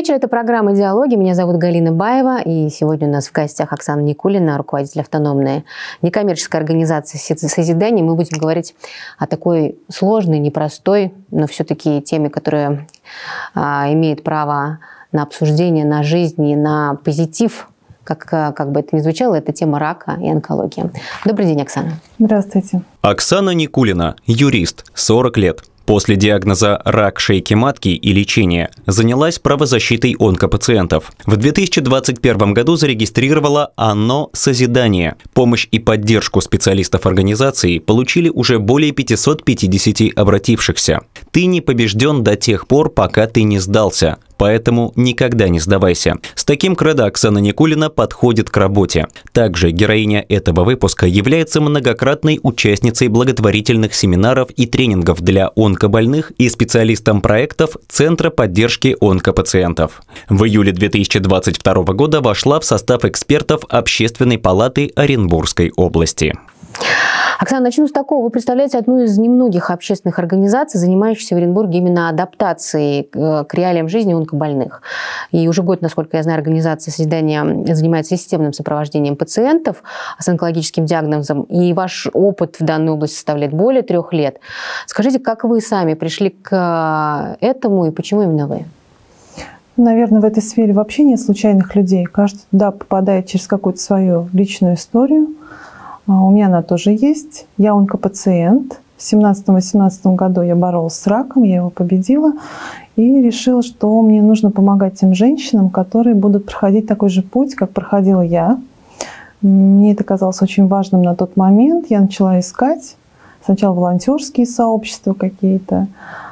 вечер. Это программа «Диалоги». Меня зовут Галина Баева. И сегодня у нас в гостях Оксана Никулина, руководитель автономной некоммерческой организации «Созидание». Мы будем говорить о такой сложной, непростой, но все-таки теме, которая имеет право на обсуждение, на жизнь и на позитив. Как бы это ни звучало, это тема рака и онкологии. Добрый день, Оксана. Здравствуйте. Оксана Никулина, юрист, 40 лет. После диагноза «рак шейки матки» и лечения занялась правозащитой онкопациентов. В 2021 году зарегистрировала ОНО «Созидание». Помощь и поддержку специалистов организации получили уже более 550 обратившихся. Ты не побежден до тех пор, пока ты не сдался. Поэтому никогда не сдавайся. С таким кредо Оксана Никулина подходит к работе. Также героиня этого выпуска является многократной участницей благотворительных семинаров и тренингов для онкобольных и специалистом проектов Центра поддержки онкопациентов. В июле 2022 года вошла в состав экспертов Общественной палаты Оренбургской области. Оксана, начну с такого. Вы представляете одну из немногих общественных организаций, занимающихся в Оренбурге именно адаптацией к реалиям жизни онкобольных. И уже год, насколько я знаю, организация «Созидание» занимается системным сопровождением пациентов с онкологическим диагнозом. И ваш опыт в данной области составляет более 3 лет. Скажите, как вы сами пришли к этому и почему именно вы? Наверное, в этой сфере вообще нет случайных людей. Каждый туда попадает через какую-то свою личную историю. У меня она тоже есть. Я онкопациент. В 2017-2018 году я боролась с раком, я его победила. И решила, что мне нужно помогать тем женщинам, которые будут проходить такой же путь, как проходила я. Мне это казалось очень важным на тот момент. Я начала искать. Сначала волонтерские сообщества какие-то.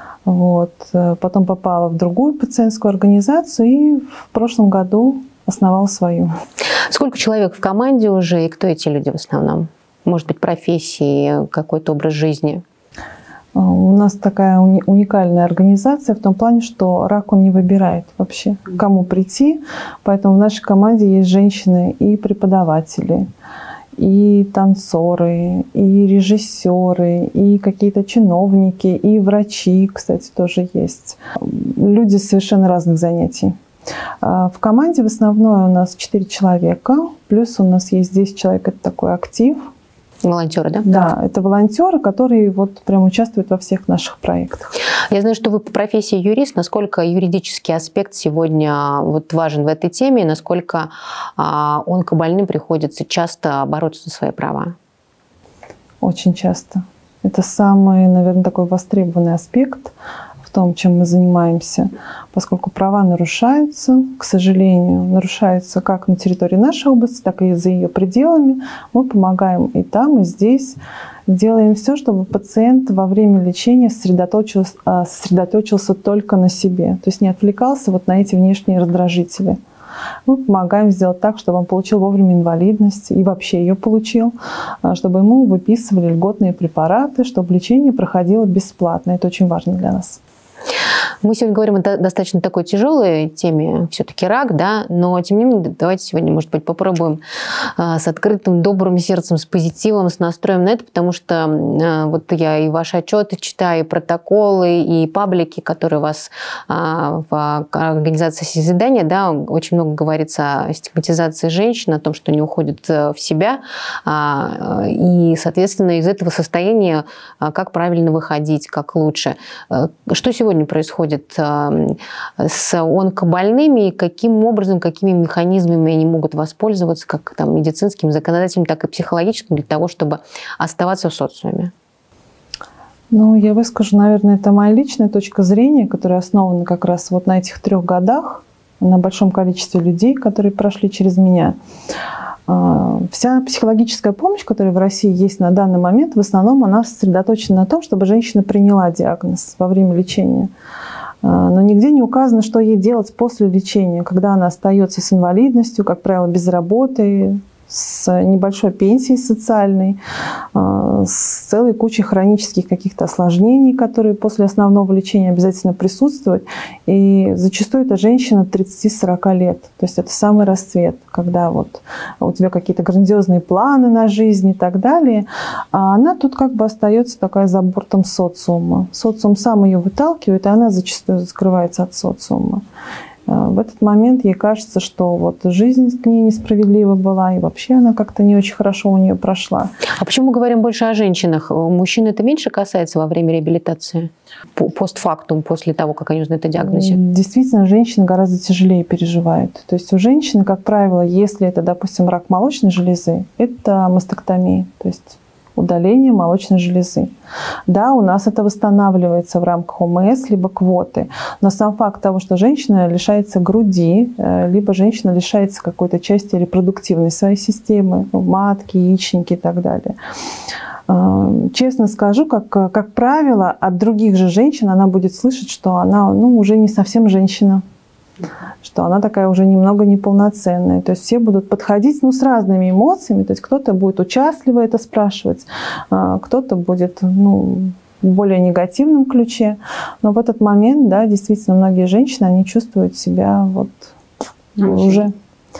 Потом попала в другую пациентскую организацию и в прошлом году основала свою. Сколько человек в команде уже и кто эти люди в основном? Может быть, профессии, какой-то образ жизни? У нас такая уникальная организация в том плане, что рак он не выбирает вообще, к кому прийти. Поэтому в нашей команде есть женщины и преподаватели, и танцоры, и режиссеры, и какие-то чиновники, и врачи, кстати, тоже есть. Люди совершенно разных занятий. В команде в основном у нас 4 человека, плюс у нас есть 10 человек, это такой актив. Волонтеры, да? Да, это волонтеры, которые прям участвуют во всех наших проектах. Я знаю, что вы по профессии юрист. Насколько юридический аспект сегодня важен в этой теме, насколько онкобольным приходится часто бороться за свои права? Очень часто. Это самый, наверное, такой востребованный аспект в том, чем мы занимаемся, поскольку права нарушаются, к сожалению, нарушаются как на территории нашей области, так и за ее пределами. Мы помогаем и там, и здесь. Делаем все, чтобы пациент во время лечения сосредоточился только на себе, то есть не отвлекался на эти внешние раздражители. Мы помогаем сделать так, чтобы он получил вовремя инвалидность и вообще ее получил, чтобы ему выписывали льготные препараты, чтобы лечение проходило бесплатно. Это очень важно для нас. Мы сегодня говорим о достаточно такой тяжелой теме, все-таки рак, да, но тем не менее давайте сегодня, может быть, попробуем с открытым, добрым сердцем, с позитивом, с настроем на это, потому что я и ваши отчеты читаю, и протоколы, и паблики, которые у вас в организации «Созидание», да, очень много говорится о стигматизации женщин, о том, что они уходят в себя, и, соответственно, из этого состояния как правильно выходить, как лучше. Что сегодня происходит с онкобольными и каким образом, какими механизмами они могут воспользоваться, как медицинским, законодательным, так и психологическим, для того, чтобы оставаться в социуме? Я выскажу, наверное, это моя личная точка зрения, которая основана как раз на этих 3 годах, на большом количестве людей, которые прошли через меня. Вся психологическая помощь, которая в России есть на данный момент, в основном она сосредоточена на том, чтобы женщина приняла диагноз во время лечения. Но нигде не указано, что ей делать после лечения, когда она остается с инвалидностью, как правило, без работы, с небольшой пенсией социальной, с целой кучей хронических каких-то осложнений, которые после основного лечения обязательно присутствуют. И зачастую это женщина 30-40 лет. То есть это самый расцвет, когда у тебя какие-то грандиозные планы на жизнь и так далее. А она тут остается такая за бортом социума. Социум сам ее выталкивает, и она зачастую закрывается от социума. В этот момент ей кажется, что вот жизнь к ней несправедлива была, и вообще она как-то не очень хорошо у нее прошла. А почему мы говорим больше о женщинах? Мужчин это меньше касается во время реабилитации? Постфактум, после того, как они узнают о диагнозе? Действительно, женщины гораздо тяжелее переживают. То есть у женщины, как правило, если это, допустим, рак молочной железы, это мастектомия, то есть удаление молочной железы. Да, у нас это восстанавливается в рамках ОМС, либо квоты. Но сам факт того, что женщина лишается груди, либо женщина лишается какой-то части репродуктивной своей системы, матки, яичники и так далее. Честно скажу, как правило, от других же женщин она будет слышать, что она уже не совсем женщина, что она такая уже немного неполноценная. То есть все будут подходить с разными эмоциями. То есть кто-то будет участливо это спрашивать, кто-то будет в более негативном ключе. Но в этот момент, да, действительно, многие женщины, они чувствуют себя уже...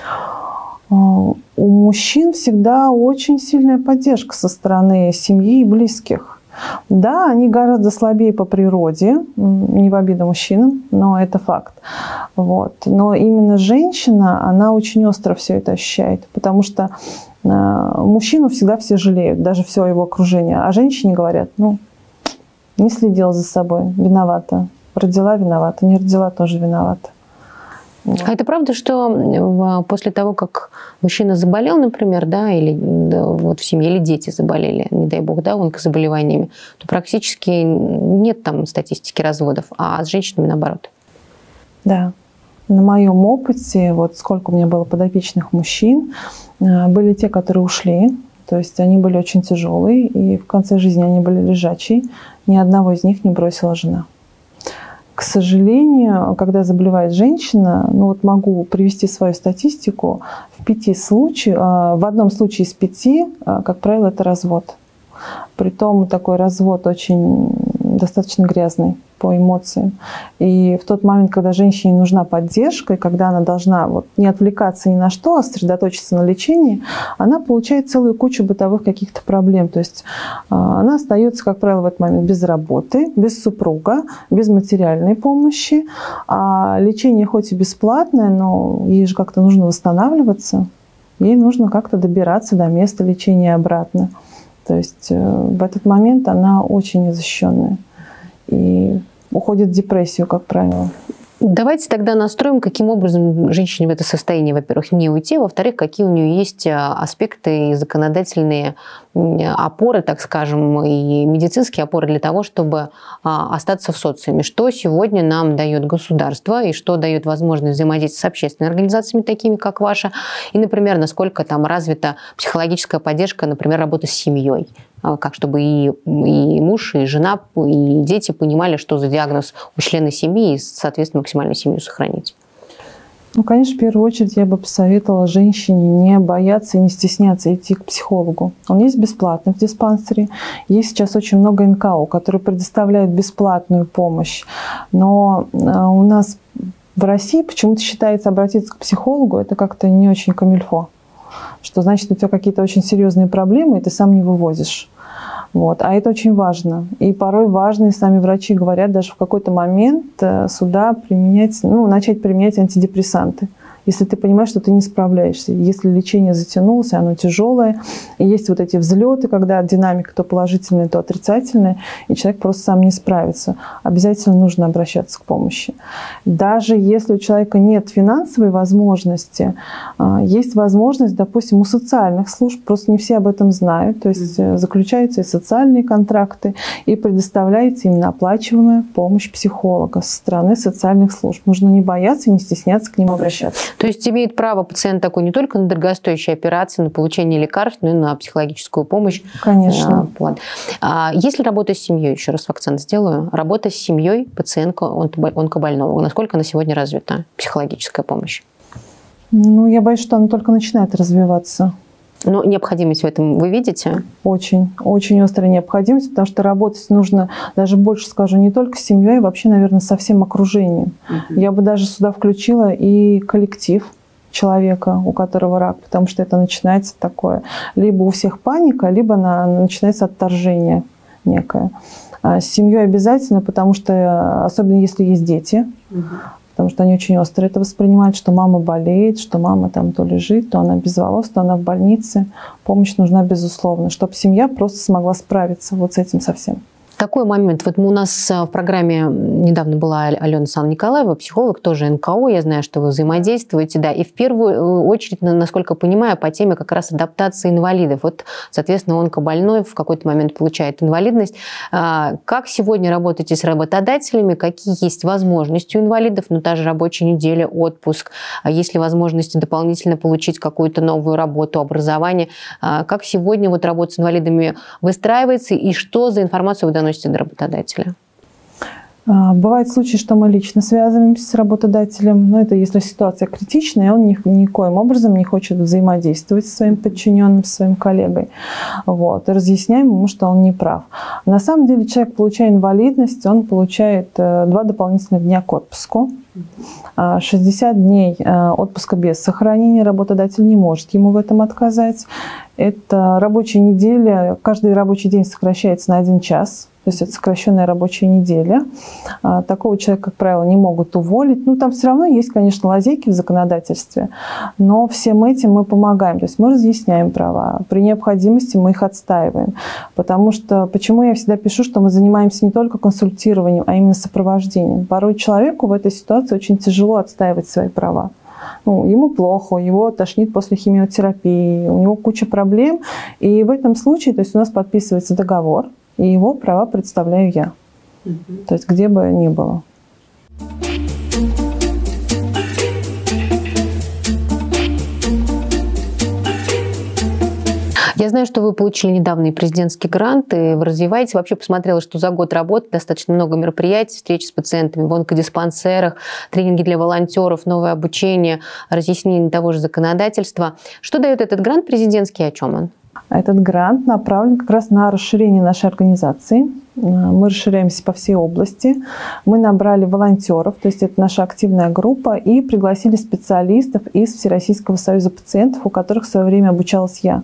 У мужчин всегда очень сильная поддержка со стороны семьи и близких. Да, они гораздо слабее по природе, не в обиду мужчинам, но это факт. Вот. Но именно женщина, она очень остро все это ощущает, потому что мужчину всегда все жалеют, даже все его окружение. А женщине говорят, не следила за собой, виновата. Родила – виновата, не родила – тоже виновата. А это правда, что после того, как мужчина заболел, например, да, или вот в семье, или дети заболели, не дай бог, да, онкозаболеваниями, то практически нет там статистики разводов, а с женщинами наоборот? Да. На моем опыте, вот сколько у меня было подопечных мужчин, были те, которые ушли, то есть они были очень тяжелые, и в конце жизни они были лежачие, ни одного из них не бросила жена. К сожалению, когда заболевает женщина, могу привести свою статистику, в одном случае из 5, как правило, это развод. Притом такой развод очень достаточно грязный по эмоциям. И в тот момент, когда женщине нужна поддержка, и когда она должна не отвлекаться ни на что, а сосредоточиться на лечении, она получает целую кучу бытовых каких-то проблем. То есть она остается, как правило, в этот момент без работы, без супруга, без материальной помощи. А лечение хоть и бесплатное, но ей же как-то нужно восстанавливаться. Ей нужно как-то добираться до места лечения обратно. То есть в этот момент она очень незащищенная и уходит в депрессию, как правило. Давайте тогда настроим, каким образом женщине в это состояние, во-первых, не уйти, во-вторых, какие у нее есть аспекты и законодательные опоры, так скажем, и медицинские опоры для того, чтобы остаться в социуме. Что сегодня нам дает государство и что дает возможность взаимодействовать с общественными организациями, такими как ваша, и, например, насколько там развита психологическая поддержка, например, работа с семьей. Как чтобы и муж, и жена, и дети понимали, что за диагноз у члена семьи, и, соответственно, максимально семью сохранить. Конечно, в первую очередь я бы посоветовала женщине не бояться и не стесняться идти к психологу. Он есть бесплатно в диспансере. Есть сейчас очень много НКО, которые предоставляют бесплатную помощь. Но у нас в России почему-то считается обратиться к психологу, это как-то не очень камильфо. Что значит, у тебя какие-то очень серьезные проблемы, и ты сам не вывозишь. Вот. А это очень важно. И порой важно, и сами врачи говорят, даже в какой-то момент сюда начать применять антидепрессанты. Если ты понимаешь, что ты не справляешься. Если лечение затянулось, оно тяжелое, и есть вот эти взлеты, когда динамика то положительная, то отрицательная, и человек просто сам не справится. Обязательно нужно обращаться к помощи. Даже если у человека нет финансовой возможности, есть возможность, допустим, у социальных служб, просто не все об этом знают, то есть заключаются и социальные контракты, и предоставляется именно оплачиваемая помощь психолога со стороны социальных служб. Нужно не бояться, не стесняться к ним обращаться. То есть имеет право пациент такой не только на дорогостоящие операции, на получение лекарств, но и на психологическую помощь. Конечно. Если работа с семьей, еще раз акцент сделаю, работа с семьей пациента онкобольного, насколько на сегодня развита психологическая помощь? Я боюсь, что она только начинает развиваться. Но необходимость в этом вы видите? Очень, очень острая необходимость, потому что работать нужно, даже больше скажу, не только с семьей, а вообще, наверное, со всем окружением. Я бы даже сюда включила и коллектив человека, у которого рак, потому что это начинается такое. Либо у всех паника, либо начинается отторжение некое. А с семьей обязательно, потому что, особенно если есть дети, потому что они очень остро это воспринимают, что мама болеет, что мама там то лежит, то она без волос, то она в больнице. Помощь нужна безусловно, чтобы семья просто смогла справиться вот с этим совсем. Такой момент. Вот у нас в программе недавно была Алена Александровна Николаева, психолог, тоже НКО. Я знаю, что вы взаимодействуете, да. И в первую очередь, насколько понимаю, по теме как раз адаптации инвалидов. Вот, соответственно, онкобольной в какой-то момент получает инвалидность. Как сегодня работаете с работодателями? Какие есть возможности у инвалидов? Ну, та же рабочая неделя, отпуск. Есть ли возможности дополнительно получить какую-то новую работу, образование? Как сегодня вот работа с инвалидами выстраивается? И что за информацию вы доносите до работодателя? Бывают случаи, что мы лично связываемся с работодателем, но это если ситуация критичная, он никоим образом не хочет взаимодействовать со своим подчиненным, со своим коллегой. Вот, и разъясняем ему, что он не прав. На самом деле человек, получая инвалидность, он получает 2 дополнительных дня к отпуску. 60 дней отпуска без сохранения, работодатель не может ему в этом отказать. Это рабочая неделя, каждый рабочий день сокращается на 1 час. То есть это сокращенная рабочая неделя. Такого человека, как правило, не могут уволить. Ну, там все равно есть, конечно, лазейки в законодательстве, но всем этим мы помогаем. То есть мы разъясняем права. При необходимости мы их отстаиваем. Потому что, почему я всегда пишу, что мы занимаемся не только консультированием, а именно сопровождением. Порой человеку в этой ситуации очень тяжело отстаивать свои права. Ну, ему плохо, его тошнит после химиотерапии, у него куча проблем. И в этом случае, то есть у нас подписывается договор, и его права представляю я. То есть где бы ни было. Я знаю, что вы получили недавно и президентский грант, и вы развиваете. Вообще посмотрела, что за год работы достаточно много мероприятий, встреч с пациентами в онкодиспансерах, тренинги для волонтеров, новое обучение, разъяснение того же законодательства. Что дает этот грант президентский, о чем он? Этот грант направлен как раз на расширение нашей организации. Мы расширяемся по всей области. Мы набрали волонтеров, то есть это наша активная группа, и пригласили специалистов из Всероссийского союза пациентов, у которых в свое время обучалась я.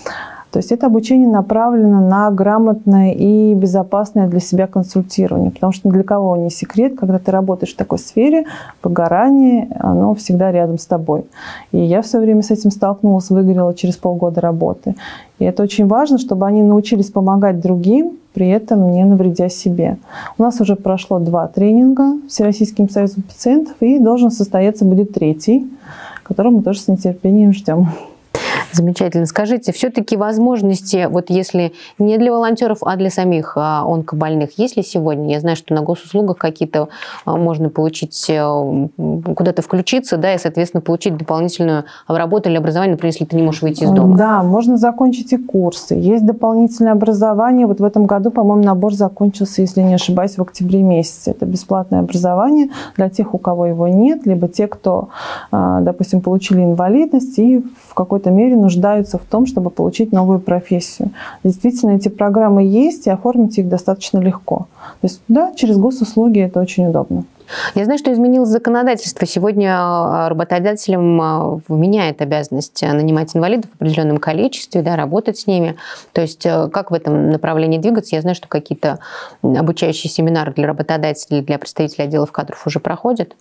То есть это обучение направлено на грамотное и безопасное для себя консультирование, потому что ни для кого не секрет, когда ты работаешь в такой сфере, выгорание, оно всегда рядом с тобой. И я в свое время с этим столкнулась, выгорела через полгода работы. И это очень важно, чтобы они научились помогать другим, при этом не навредя себе. У нас уже прошло 2 тренинга Всероссийским союзом пациентов, и должен состояться будет 3-й, который мы тоже с нетерпением ждем. Замечательно. Скажите, все-таки возможности, вот если не для волонтеров, а для самих онкобольных, есть ли сегодня? Я знаю, что на госуслугах какие-то можно получить, куда-то включиться, да, и, соответственно, получить дополнительную работу или образование, например, если ты не можешь выйти из дома. Да, можно закончить и курсы. Есть дополнительное образование. Вот в этом году, по-моему, набор закончился, если не ошибаюсь, в октябре месяце. Это бесплатное образование для тех, у кого его нет, либо те, кто, допустим, получили инвалидность и в какой-то мере нуждаются в том, чтобы получить новую профессию. Действительно, эти программы есть, и оформить их достаточно легко. То есть, да, через госуслуги это очень удобно. Я знаю, что изменилось законодательство. Сегодня работодателям вменяет обязанность нанимать инвалидов в определенном количестве, да, работать с ними. То есть как в этом направлении двигаться? Я знаю, что какие-то обучающие семинары для работодателей, для представителей отделов кадров уже проходят.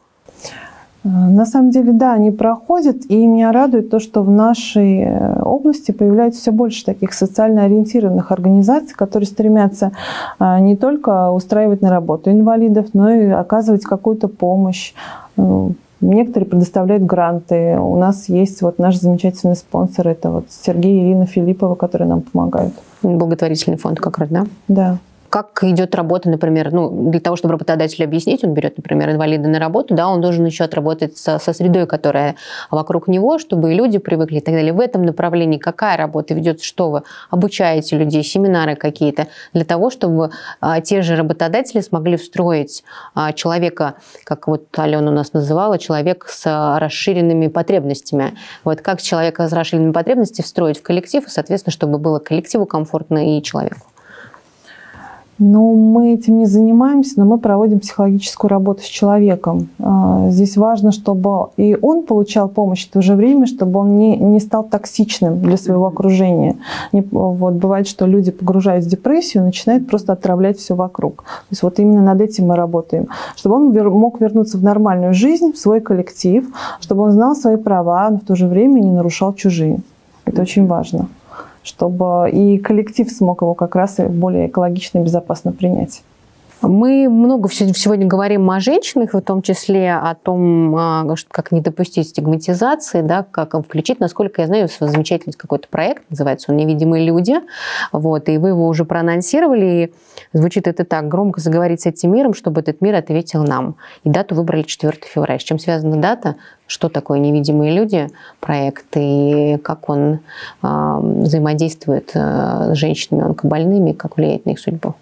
На самом деле, да, они проходят, и меня радует то, что в нашей области появляется все больше таких социально ориентированных организаций, которые стремятся не только устраивать на работу инвалидов, но и оказывать какую-то помощь. Некоторые предоставляют гранты. У нас есть вот наш замечательный спонсор, это вот Сергей и Ирина Филиппова, которые нам помогают. Благотворительный фонд как раз, да? Да. Как идет работа, например, для того, чтобы работодатель объяснить, он берет, например, инвалида на работу, да, он должен еще отработать со средой, которая вокруг него, чтобы и люди привыкли и так далее. В этом направлении какая работа ведется, что вы обучаете людей, семинары какие-то, для того, чтобы те же работодатели смогли встроить человека, как вот Алена у нас называла, человек с расширенными потребностями. Вот как человека с расширенными потребностями встроить в коллектив, и, соответственно, чтобы было коллективу комфортно и человеку. Ну, мы этим не занимаемся, но мы проводим психологическую работу с человеком. Здесь важно, чтобы и он получал помощь в то же время, чтобы он не стал токсичным для своего окружения. Вот, бывает, что люди погружаются в депрессию, начинают просто отравлять все вокруг. То есть вот именно над этим мы работаем. Чтобы он мог вернуться в нормальную жизнь, в свой коллектив, чтобы он знал свои права, но в то же время не нарушал чужие. Это очень важно. Чтобы и коллектив смог его как раз более экологично и безопасно принять. Мы много сегодня говорим о женщинах, в том числе о том, как не допустить стигматизации, да, как включить. Насколько я знаю, замечательный какой-то проект, называется он «Невидимые люди». Вот, и вы его уже проанонсировали. И звучит это так: громко заговорить с этим миром, чтобы этот мир ответил нам. И дату выбрали 4 февраля. С чем связана дата? Что такое «Невидимые люди» проект и как он взаимодействует с женщинами онкобольными, как влияет на их судьбу?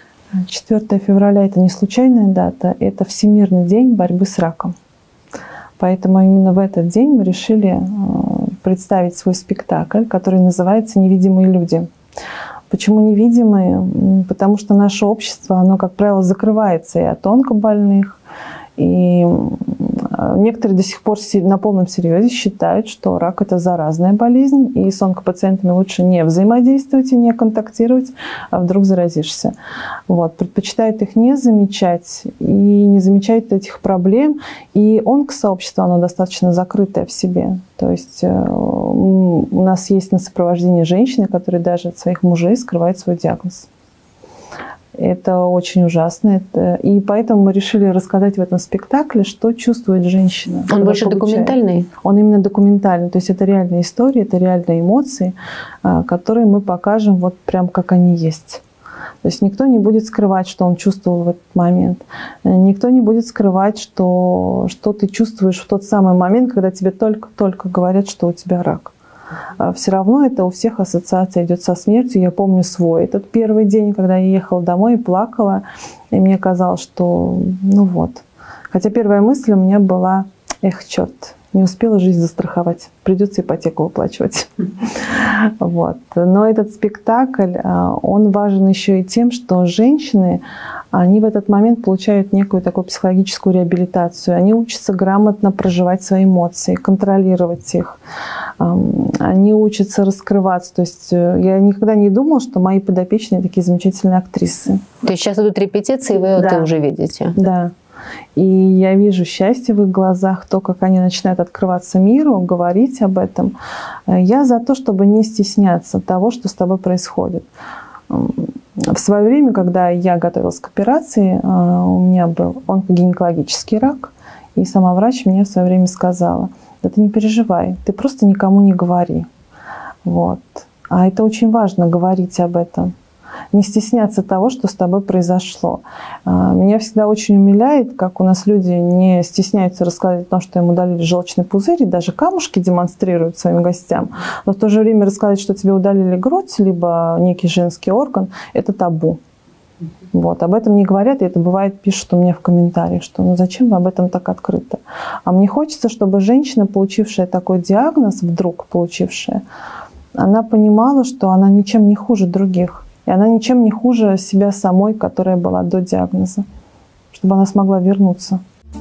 4 февраля – это не случайная дата, это Всемирный день борьбы с раком. Поэтому именно в этот день мы решили представить свой спектакль, который называется «Невидимые люди». Почему невидимые? Потому что наше общество, оно, как правило, закрывается и от онкобольных, и некоторые до сих пор на полном серьезе считают, что рак – это заразная болезнь, и с онкопациентами лучше не взаимодействовать и не контактировать, а вдруг заразишься. Вот. Предпочитают их не замечать и не замечают этих проблем. И онкосообщество, оно достаточно закрытое в себе. То есть у нас есть на сопровождении женщины, которые даже от своих мужей скрывают свой диагноз. Это очень ужасно. И поэтому мы решили рассказать в этом спектакле, что чувствует женщина. Он больше документальный? Он именно документальный. То есть это реальная история, это реальные эмоции, которые мы покажем вот прям как они есть. То есть никто не будет скрывать, что он чувствовал в этот момент. Никто не будет скрывать, что ты чувствуешь в тот самый момент, когда тебе только говорят, что у тебя рак. Все равно это у всех ассоциация идет со смертью. Я помню свой. Этот первый день, когда я ехала домой и плакала, и мне казалось, что ну вот. Хотя первая мысль у меня была: эх, черт, не успела жизнь застраховать, придется ипотеку выплачивать. Вот. Но этот спектакль, он важен еще и тем, что женщины, они в этот момент получают некую такую психологическую реабилитацию. Они учатся грамотно проживать свои эмоции, контролировать их. Они учатся раскрываться. То есть я никогда не думала, что мои подопечные такие замечательные актрисы. То есть сейчас идут репетиции, и вы это уже видите? Да. И я вижу счастье в их глазах, то, как они начинают открываться миру, говорить об этом. Я за то, чтобы не стесняться того, что с тобой происходит. В свое время, когда я готовилась к операции, у меня был онкогинекологический рак, и сама врач мне в свое время сказала: да ты не переживай, ты просто никому не говори. Вот. А это очень важно, говорить об этом. Не стесняться того, что с тобой произошло. Меня всегда очень умиляет, как у нас люди не стесняются рассказать о том, что им удалили желчный пузырь, и даже камушки демонстрируют своим гостям. Но в то же время рассказать, что тебе удалили грудь, либо некий женский орган, это табу. Вот. Об этом не говорят, и это бывает, пишут у меня в комментариях, что ну зачем вы об этом так открыто. А мне хочется, чтобы женщина, получившая такой диагноз, вдруг получившая, она понимала, что она ничем не хуже других. И она ничем не хуже себя самой, которая была до диагноза, чтобы она смогла вернуться.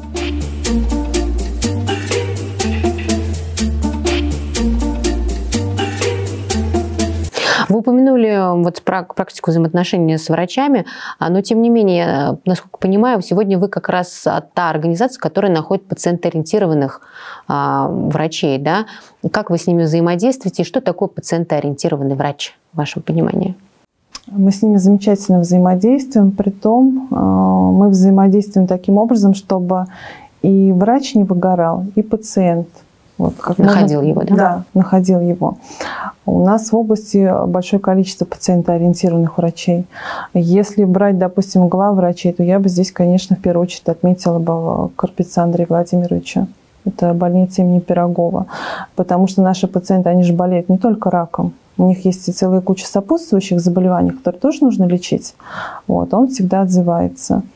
Вы упомянули вот практику взаимоотношений с врачами, но тем не менее, насколько понимаю, сегодня вы как раз та организация, которая находит пациентоориентированных врачей, да? Как вы с ними взаимодействуете и что такое пациентоориентированный врач, в вашем понимании? Мы с ними замечательно взаимодействуем, притом мы взаимодействуем таким образом, чтобы и врач не выгорал, и пациент. Вот, как находил его, да? Да, находил его. У нас в области большое количество пациентоориентированных врачей. Если брать, допустим, главврачей, то я бы здесь, конечно, в первую очередь отметила бы Карпица Андрея Владимировича. Это больница имени Пирогова. Потому что наши пациенты, они же болеют не только раком. У них есть и целая куча сопутствующих заболеваний, которые тоже нужно лечить. Вот, он всегда отзывается.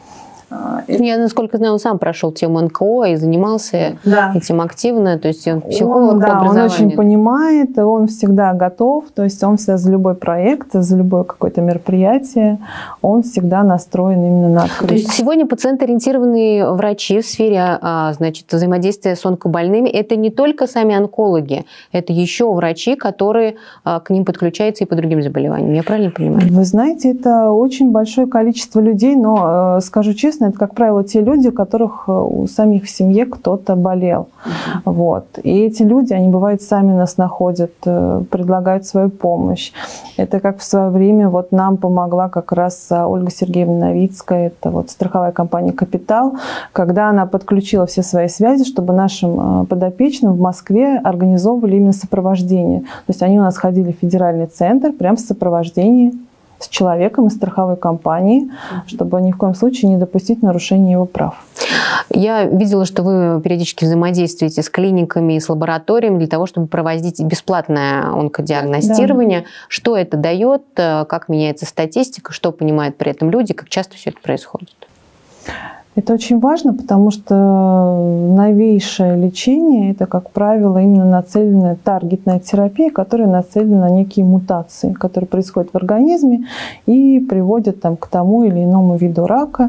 Я, насколько знаю, он сам прошел тему НКО и занимался этим активно, то есть он психолог по образованию. Он очень понимает, и он всегда готов, то есть он всегда за любой проект, за любое какое-то мероприятие, он всегда настроен именно на открытие. То есть сегодня пациент-ориентированные врачи в сфере, значит, взаимодействия с онкобольными, это не только сами онкологи, это еще врачи, которые к ним подключаются и по другим заболеваниям. Я правильно понимаю? Вы знаете, это очень большое количество людей, но, скажу честно, это, как правило, те люди, у которых у самих в семье кто-то болел. Вот. И эти люди, они, бывает, сами нас находят, предлагают свою помощь. Это как в свое время вот нам помогла как раз Ольга Сергеевна Новицкая, это вот страховая компания «Капитал», когда она подключила все свои связи, чтобы нашим подопечным в Москве организовывали именно сопровождение. То есть они у нас ходили в федеральный центр прямо в сопровождении с человеком из страховой компании, чтобы ни в коем случае не допустить нарушения его прав. Я видела, что вы периодически взаимодействуете с клиниками и с лабораториями для того, чтобы проводить бесплатное онкодиагностирование. Да. Что это дает, как меняется статистика, что понимают при этом люди, как часто все это происходит? Это очень важно, потому что новейшее лечение – это, как правило, именно нацеленная таргетная терапия, которая нацелена на некие мутации, которые происходят в организме и приводят там, к тому или иному виду рака.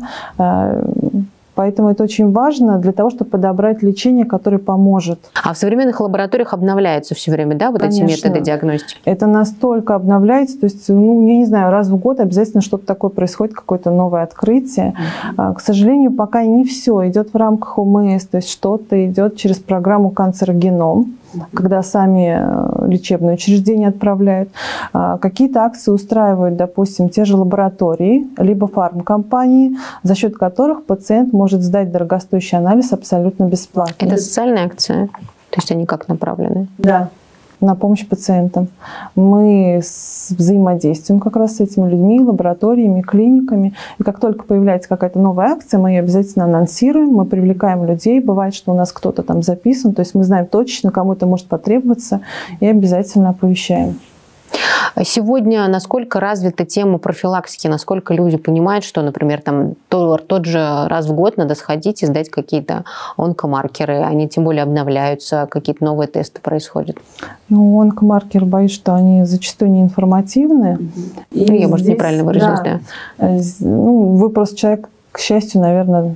Поэтому это очень важно для того, чтобы подобрать лечение, которое поможет. А в современных лабораториях обновляются все время, да, вот эти методы диагностики? Это настолько обновляется, то есть, ну, я не знаю, раз в год обязательно что-то такое происходит, какое-то новое открытие. К сожалению, пока не все идет в рамках ОМС, то есть что-то идет через программу «Канцерогеном», когда сами лечебные учреждения отправляют. Какие-то акции устраивают, допустим, те же лаборатории, либо фармкомпании, за счет которых пациент может сдать дорогостоящий анализ абсолютно бесплатно. Это социальная акция? То есть они как направлены? Да. На помощь пациентам. Мы взаимодействуем как раз с этими людьми, лабораториями, клиниками. И как только появляется какая-то новая акция, мы ее обязательно анонсируем, мы привлекаем людей. Бывает, что у нас кто-то там записан, то есть мы знаем точно, кому это может потребоваться, и обязательно оповещаем. Сегодня насколько развита тема профилактики, насколько люди понимают, что, например, там, тот же раз в год надо сходить и сдать какие-то онкомаркеры, они тем более обновляются, какие-то новые тесты происходят? Ну, онкомаркеры, боюсь, что они зачастую не информативны. Я, может, неправильно выразилась, да. Ну, вы просто человек, к счастью, наверное,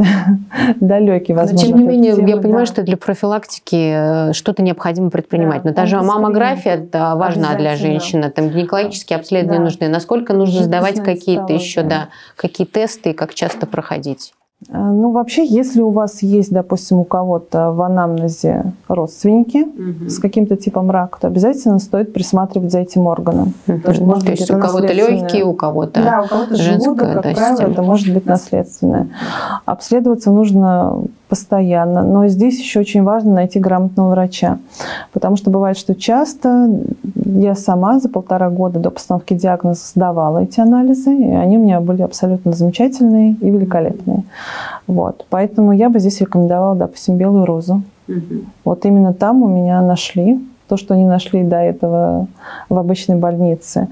далекий, возможно. Но, тем не менее, я понимаю, что для профилактики что-то необходимо предпринимать. Но даже маммография важна для женщины, там гинекологические обследования нужны. Насколько нужно сдавать какие-то еще, какие тесты и как часто проходить? Ну, вообще, если у вас есть, допустим, у кого-то в анамнезе родственники с каким-то типом рака, то обязательно стоит присматривать за этим органом. То есть у кого-то легкие, у кого-то женское, как правило, это может быть наследственное. Обследоваться нужно постоянно, но здесь еще очень важно найти грамотного врача, потому что бывает, что часто я сама за 1,5 года до постановки диагноза сдавала эти анализы, и они у меня были абсолютно замечательные и великолепные. Вот. Поэтому я бы здесь рекомендовала, допустим, белую розу. Вот именно там у меня нашли то, что не нашли до этого в обычной больнице.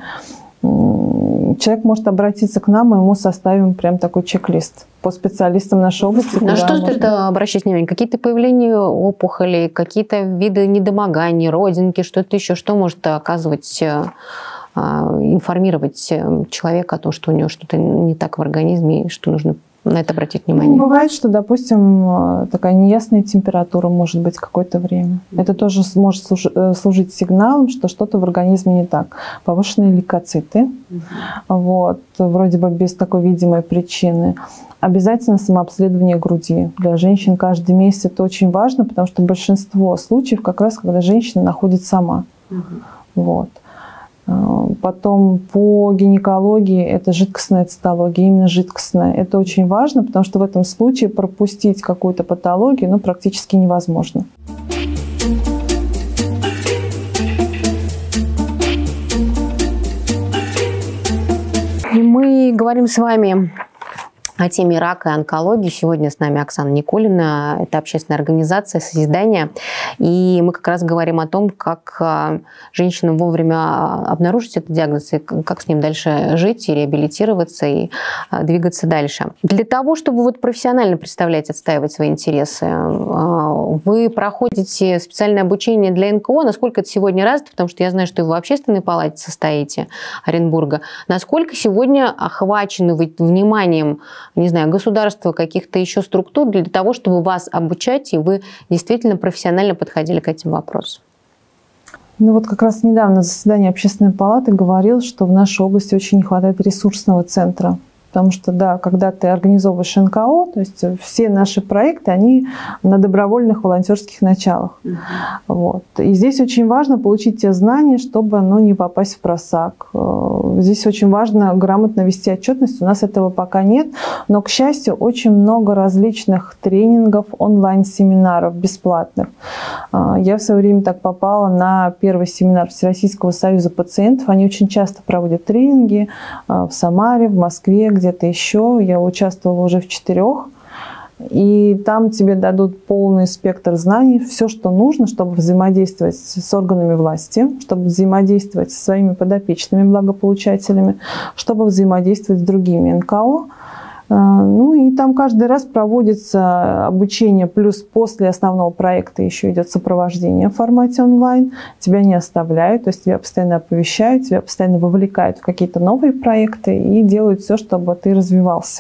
Человек может обратиться к нам, и ему составим прям такой чек-лист по специалистам нашей области. На что стоит обращать внимание? Какие-то появления опухолей, какие-то виды недомоганий, родинки, что-то еще, что может оказывать, информировать человека о том, что у него что-то не так в организме, и что нужно на это обратить внимание? Ну, бывает, что, допустим, такая неясная температура может быть какое-то время. Это тоже может служить сигналом, что что-то в организме не так. Повышенные лейкоциты, вот, вроде бы без такой видимой причины. Обязательно самообследование груди. Для женщин каждый месяц это очень важно, потому что большинство случаев как раз, когда женщина находит сама. Вот. Потом по гинекологии это жидкостная цитология, именно жидкостная. Это очень важно, потому что в этом случае пропустить какую-то патологию практически невозможно. И мы говорим с вами о теме рака и онкологии. Сегодня с нами Оксана Никулина. Это общественная организация «Созидание». И мы как раз говорим о том, как женщинам вовремя обнаружить этот диагноз, и как с ним дальше жить, и реабилитироваться, и двигаться дальше. Для того, чтобы вот профессионально представлять, отстаивать свои интересы, вы проходите специальное обучение для НКО. Насколько это сегодня развито? Потому что я знаю, что и в общественной палате состоите Оренбурга. Насколько сегодня охвачены вы вниманием, не знаю, государства, каких-то еще структур для того, чтобы вас обучать, и вы действительно профессионально подходили к этим вопросам? Ну вот как раз недавно на заседании общественной палаты говорил, что в нашей области очень не хватает ресурсного центра. Потому что, да, когда ты организовываешь НКО, то есть все наши проекты, они на добровольных волонтерских началах. Вот. И здесь очень важно получить те знания, чтобы не попасть в просак. Здесь очень важно грамотно вести отчетность. У нас этого пока нет. Но, к счастью, очень много различных тренингов, онлайн-семинаров бесплатных. Я в свое время так попала на первый семинар Всероссийского союза пациентов. Они очень часто проводят тренинги в Самаре, в Москве, где-то еще. Я участвовала уже в 4. И там тебе дадут полный спектр знаний, все, что нужно, чтобы взаимодействовать с органами власти, чтобы взаимодействовать со своими подопечными благополучателями, чтобы взаимодействовать с другими НКО. И там каждый раз проводится обучение, плюс после основного проекта еще идет сопровождение в формате онлайн. Тебя не оставляют, то есть тебя постоянно оповещают, тебя постоянно вовлекают в какие-то новые проекты и делают все, чтобы ты развивался.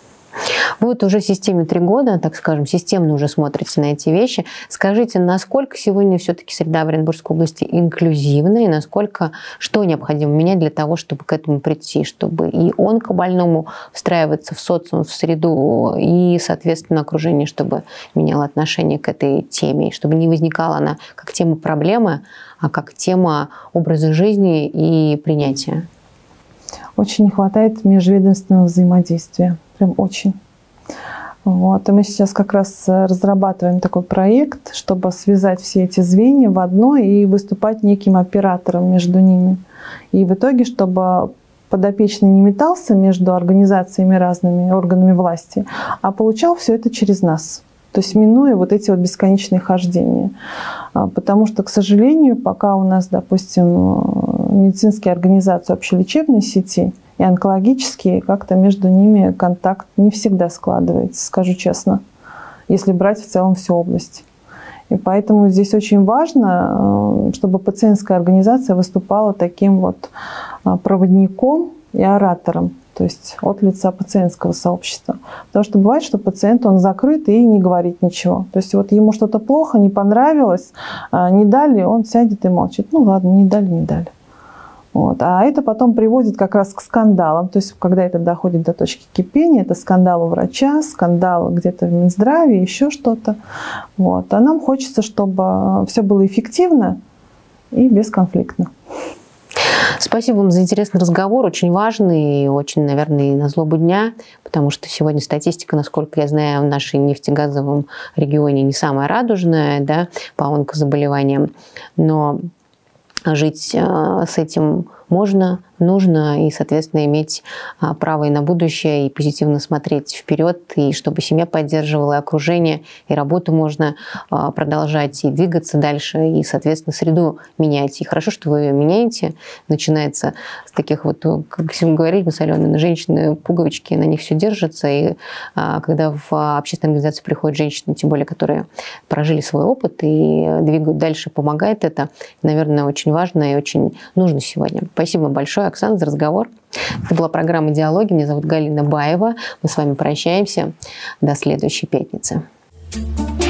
Вы вот уже в системе 3 года, так скажем, системно уже смотрите на эти вещи. Скажите, насколько сегодня все-таки среда в Оренбургской области инклюзивна, и насколько, что необходимо менять для того, чтобы к этому прийти, чтобы и онкобольному встраиваться в социум, в среду, и, соответственно, окружение, чтобы меняло отношение к этой теме, чтобы не возникала она как тема проблемы, а как тема образа жизни и принятия? Очень не хватает межведомственного взаимодействия. Прям очень. Вот. И мы сейчас как раз разрабатываем такой проект, чтобы связать все эти звенья в одно и выступать неким оператором между ними. И в итоге, чтобы подопечный не метался между организациями разными, органами власти, а получал все это через нас. То есть минуя вот эти вот бесконечные хождения. Потому что, к сожалению, пока у нас, допустим, медицинские организации общелечебной сети и онкологические, как-то между ними контакт не всегда складывается, скажу честно, если брать в целом всю область. И поэтому здесь очень важно, чтобы пациентская организация выступала таким вот проводником и оратором, то есть от лица пациентского сообщества. Потому что бывает, что пациент, он закрыт и не говорит ничего. То есть вот ему что-то плохо, не понравилось, не дали, он сядет и молчит. Ну ладно, не дали, не дали. Вот. А это потом приводит как раз к скандалам. То есть когда это доходит до точки кипения, это скандал у врача, скандал где-то в Минздраве, еще что-то. Вот. А нам хочется, чтобы все было эффективно и бесконфликтно. Спасибо вам за интересный разговор, очень важный и очень, наверное, на злобу дня, потому что сегодня статистика, насколько я знаю, в нашем нефтегазовом регионе не самая радужная, да, по онкозаболеваниям, но жить с этим можно, нужно, и, соответственно, иметь право и на будущее, и позитивно смотреть вперед, и чтобы семья поддерживала, и окружение, и работу можно продолжать, и двигаться дальше, и, соответственно, среду менять. И хорошо, что вы ее меняете. Начинается с таких вот, как всем говорили, мы с Аленой, женщины, пуговички, на них все держится, и когда в общественную организацию приходят женщины, тем более, которые прожили свой опыт и двигают дальше, помогает это, наверное, очень важно и очень нужно сегодня. Спасибо большое, Оксана, за разговор. Это была программа «Диалоги». Меня зовут Галина Баева. Мы с вами прощаемся. До следующей пятницы.